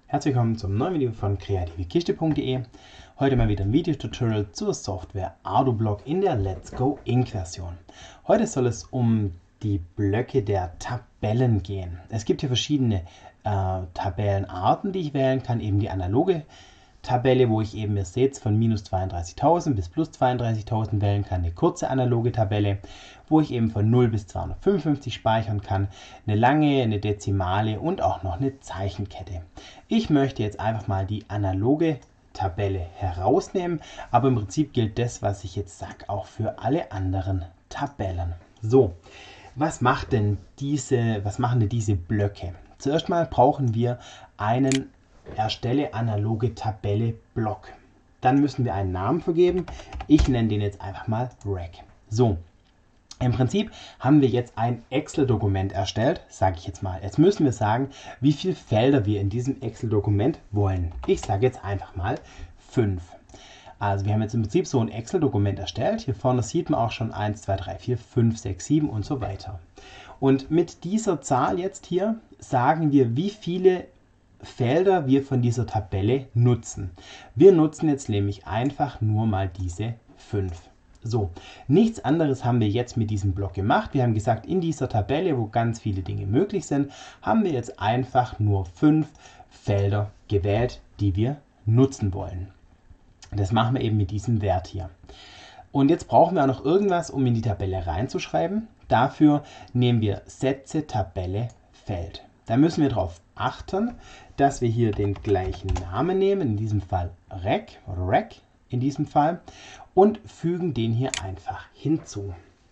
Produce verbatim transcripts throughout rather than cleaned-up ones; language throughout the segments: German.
Herzlich willkommen zum neuen Video von kreative kiste punkt de. Heute mal wieder ein Videotutorial zur Software ArduBlock in der Let's Go Ink Version. Heute soll es um die Blöcke der Tabellen gehen. Es gibt hier verschiedene äh, Tabellenarten, die ich wählen kann. Eben die analoge Tabelle, wo ich eben, ihr seht, von minus zweiunddreißigtausend bis plus zweiunddreißigtausend wählen kann. Eine kurze analoge Tabelle, wo ich eben von null bis zweihundertfünfundfünfzig speichern kann. Eine lange, eine Dezimale und auch noch eine Zeichenkette. Ich möchte jetzt einfach mal die analoge Tabelle herausnehmen, aber im Prinzip gilt das, was ich jetzt sage, auch für alle anderen Tabellen. So, was macht denn diese, was machen denn diese Blöcke? Zuerst mal brauchen wir einen Erstelle analoge Tabelle Block. Dann müssen wir einen Namen vergeben. Ich nenne den jetzt einfach mal Rec. So, im Prinzip haben wir jetzt ein Excel-Dokument erstellt, sage ich jetzt mal. Jetzt müssen wir sagen, wie viele Felder wir in diesem Excel-Dokument wollen. Ich sage jetzt einfach mal fünf. Also wir haben jetzt im Prinzip so ein Excel-Dokument erstellt. Hier vorne sieht man auch schon eins, zwei, drei, vier, fünf, sechs, sieben und so weiter. Und mit dieser Zahl jetzt hier sagen wir, wie viele Felder wir von dieser Tabelle nutzen. Wir nutzen jetzt nämlich einfach nur mal diese fünf. So, nichts anderes haben wir jetzt mit diesem Block gemacht. Wir haben gesagt, in dieser Tabelle, wo ganz viele Dinge möglich sind, haben wir jetzt einfach nur fünf Felder gewählt, die wir nutzen wollen. Das machen wir eben mit diesem Wert hier. Und jetzt brauchen wir auch noch irgendwas, um in die Tabelle reinzuschreiben. Dafür nehmen wir Setze Tabelle Feld. Da müssen wir darauf achten, dass wir hier den gleichen Namen nehmen, in diesem Fall Rec, Rec in diesem Fall, und fügen den hier einfach hinzu.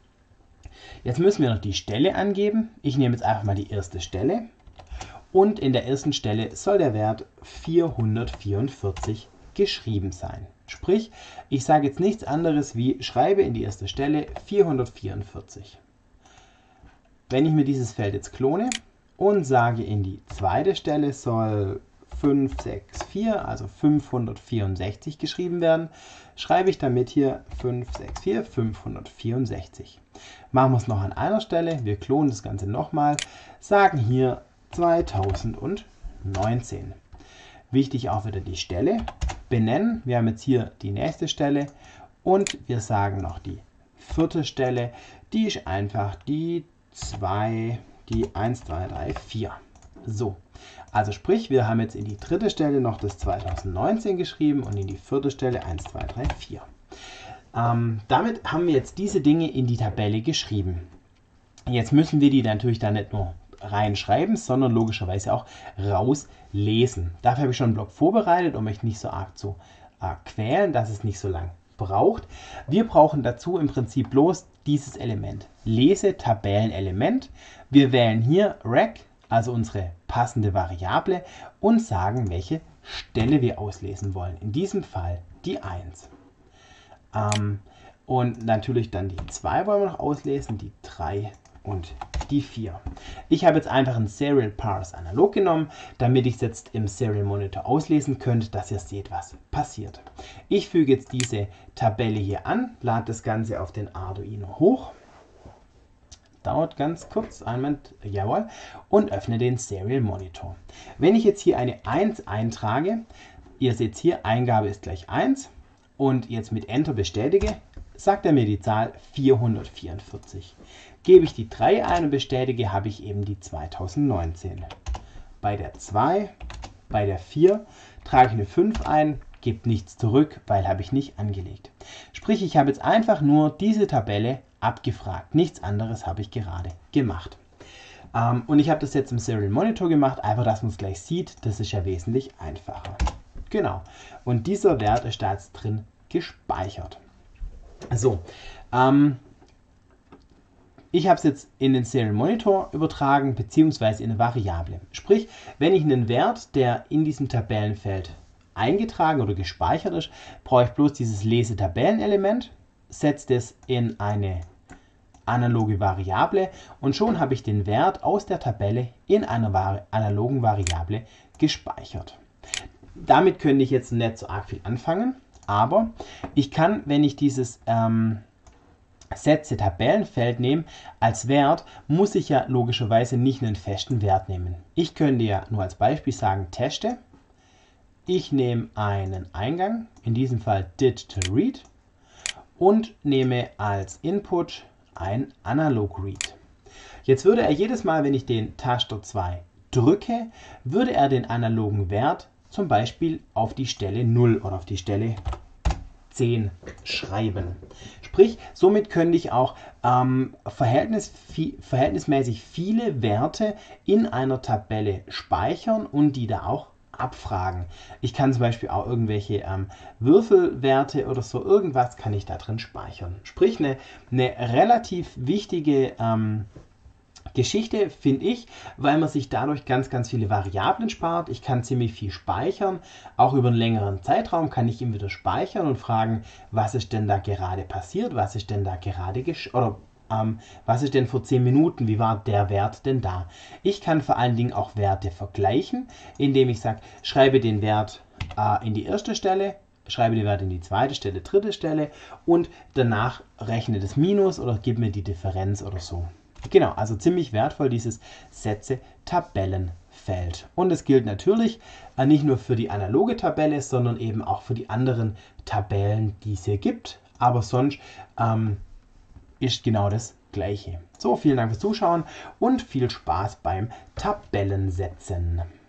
Jetzt müssen wir noch die Stelle angeben. Ich nehme jetzt einfach mal die erste Stelle und in der ersten Stelle soll der Wert vierhundertvierundvierzig geschrieben sein. Sprich, ich sage jetzt nichts anderes wie schreibe in die erste Stelle vierhundertvierundvierzig. Wenn ich mir dieses Feld jetzt klone und sage, in die zweite Stelle soll fünf sechs vier, also fünfhundertvierundsechzig geschrieben werden, schreibe ich damit hier fünf sechs vier, fünfhundertvierundsechzig. Machen wir es noch an einer Stelle, wir klonen das Ganze nochmal, sagen hier zweitausendneunzehn. Wichtig auch wieder die Stelle benennen. Wir haben jetzt hier die nächste Stelle und wir sagen noch die vierte Stelle, die ist einfach die zwei, die eins, zwei, drei, vier. So, also sprich, wir haben jetzt in die dritte Stelle noch das zweitausendneunzehn geschrieben und in die vierte Stelle eins, zwei, drei, vier. Ähm, damit haben wir jetzt diese Dinge in die Tabelle geschrieben. Jetzt müssen wir die natürlich dann nicht nur reinschreiben, sondern logischerweise auch rauslesen. Dafür habe ich schon einen Block vorbereitet, um euch nicht so arg zu äh, quälen, dass es nicht so lang braucht. Wir brauchen dazu im Prinzip bloß dieses Element. Lese Tabellenelement. Wir wählen hier Rec, also unsere passende Variable, und sagen, welche Stelle wir auslesen wollen. In diesem Fall die eins. Ähm, und natürlich dann die zwei wollen wir noch auslesen, die drei und die vier. Ich habe jetzt einfach einen Serial Parse analog genommen, damit ich es jetzt im Serial Monitor auslesen könnte, dass ihr seht, was passiert. Ich füge jetzt diese Tabelle hier an, lade das Ganze auf den Arduino hoch. Dauert ganz kurz, einen Moment, jawohl, und öffne den Serial Monitor. Wenn ich jetzt hier eine eins eintrage, ihr seht hier, Eingabe ist gleich eins, und jetzt mit Enter bestätige, sagt er mir die Zahl vierhundertvierundvierzig. Gebe ich die drei ein und bestätige, habe ich eben die zweitausendneunzehn. Bei der zwei, bei der vier trage ich eine fünf ein, gebe nichts zurück, weil habe ich nicht angelegt. Sprich, ich habe jetzt einfach nur diese Tabelle abgefragt. Nichts anderes habe ich gerade gemacht. Ähm, und ich habe das jetzt im Serial Monitor gemacht, einfach, dass man es gleich sieht. Das ist ja wesentlich einfacher. Genau. Und dieser Wert ist da jetzt drin gespeichert. So, ähm, ich habe es jetzt in den Serial Monitor übertragen, beziehungsweise in eine Variable. Sprich, wenn ich einen Wert, der in diesem Tabellenfeld eingetragen oder gespeichert ist, brauche ich bloß dieses Lese-Tabellenelement, setze das in eine analoge Variable und schon habe ich den Wert aus der Tabelle in einer Vari- analogen Variable gespeichert. Damit könnte ich jetzt nicht so arg viel anfangen, aber ich kann, wenn ich dieses ähm, Setze Tabellenfeld nehme als Wert, muss ich ja logischerweise nicht einen festen Wert nehmen. Ich könnte ja nur als Beispiel sagen, teste ich nehme einen Eingang, in diesem Fall Digital Read, und nehme als Input ein Analog Read. Jetzt würde er jedes Mal, wenn ich den Taster zwei drücke, würde er den analogen Wert zum Beispiel auf die Stelle null oder auf die Stelle zehn schreiben. Sprich, somit könnte ich auch ähm, verhältnis, vi, verhältnismäßig viele Werte in einer Tabelle speichern und die da auch abfragen. Ich kann zum Beispiel auch irgendwelche ähm, Würfelwerte oder so, irgendwas kann ich da drin speichern. Sprich, eine, eine relativ wichtige ähm, Geschichte, finde ich, weil man sich dadurch ganz, ganz viele Variablen spart. Ich kann ziemlich viel speichern. Auch über einen längeren Zeitraum kann ich ihn wieder speichern und fragen, was ist denn da gerade passiert, was ist denn da gerade gesch oder ähm, was ist denn vor zehn Minuten, wie war der Wert denn da? Ich kann vor allen Dingen auch Werte vergleichen, indem ich sage, schreibe den Wert äh, in die erste Stelle, schreibe den Wert in die zweite Stelle, dritte Stelle und danach rechne das Minus oder gib mir die Differenz oder so. Genau, also ziemlich wertvoll dieses Sätze-Tabellenfeld. Und es gilt natürlich äh, nicht nur für die analoge Tabelle, sondern eben auch für die anderen Tabellen, die es hier gibt. Aber sonst ähm, ist genau das Gleiche. So, vielen Dank fürs Zuschauen und viel Spaß beim Tabellensetzen.